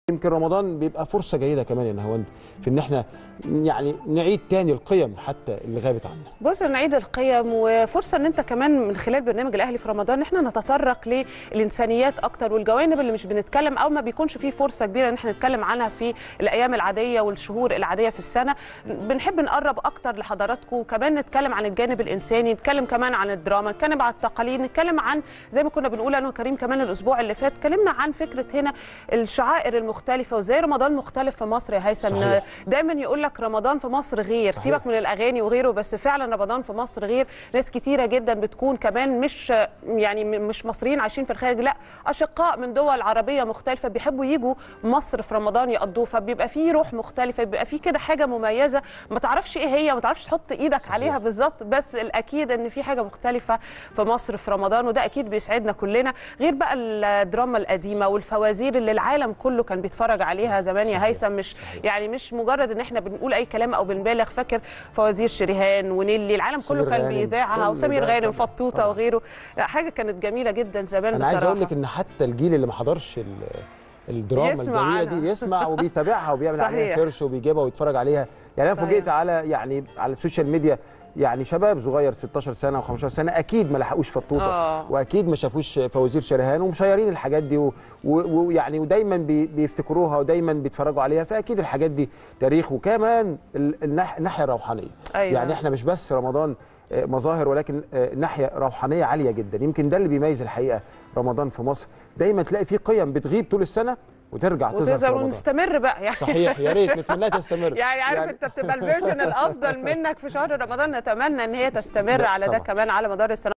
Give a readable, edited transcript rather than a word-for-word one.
يمكن رمضان بيبقى فرصه جيده كمان يا نهاوند في ان احنا يعني نعيد تاني القيم حتى اللي غابت عنا. بص، نعيد القيم، وفرصه ان انت كمان من خلال برنامج الاهلي في رمضان ان احنا نتطرق للانسانيات اكتر والجوانب اللي مش بنتكلم او ما بيكونش فيه فرصه كبيره ان احنا نتكلم عنها في الايام العاديه والشهور العاديه في السنه. بنحب نقرب اكتر لحضراتكم، وكمان نتكلم عن الجانب الانساني، نتكلم كمان عن الدراما، نتكلم عن التقاليد، نتكلم عن زي ما كنا بنقول انا وكريم كمان الاسبوع اللي فات اتكلمنا عن فكره هنا الشعائر المختلفه وازاي رمضان مختلف في مصر يا هيثم. دايما يقول لك رمضان في مصر غير، صحيح. سيبك من الاغاني وغيره، بس فعلا رمضان في مصر غير. ناس كتيره جدا بتكون كمان مش مصريين عايشين في الخارج، لا، اشقاء من دول عربيه مختلفه بيحبوا يجوا مصر في رمضان يقضوه، فبيبقى فيه روح مختلفه، بيبقى فيه كده حاجه مميزه ما تعرفش ايه هي، ما تعرفش تحط ايدك عليها بالظبط، بس الاكيد ان في حاجه مختلفه في مصر في رمضان، وده اكيد بيسعدنا كلنا. غير بقى الدراما القديمه والفوازير اللي العالم كله كان بيتفرج عليها زمان يا هيثم، مش مجرد ان احنا بنقول اي كلام او بنبالغ. فاكر فوازير شريهان ونيلي، العالم كله كان بيذاعها، وسمير غانم فطوطه وغيره. حاجه كانت جميله جدا زمان. انا عايز اقول لك ان حتى الجيل اللي ما حضرش الدراما الجميله دي يسمع وبيتابعها وبيعمل عليها سيرش وبيجيبها ويتفرج عليها. يعني انا فوجئت على السوشيال ميديا، يعني شباب صغير 16 سنه و15 سنه اكيد ما لحقوش فطوطه واكيد ما شافوش فوازير شريهان ومشيرين الحاجات دي ويعني ودايما بيفتكروها ودايما بيتفرجوا عليها، فاكيد الحاجات دي تاريخ. وكمان الناحيه الروحانيه. أيوة. يعني احنا مش بس رمضان مظاهر، ولكن ناحيه روحانيه عاليه جدا. يمكن ده اللي بيميز الحقيقه رمضان في مصر، دايما تلاقي فيه قيم بتغيب طول السنه وترجع تظهر في رمضان. ونستمر بقى يعني. صحيح، يا ريت نتمناها تستمر. يعني عارف انت بتبقى الفيرجن الافضل منك في شهر رمضان، نتمنى ان هي تستمر على ده كمان على مدار السنه.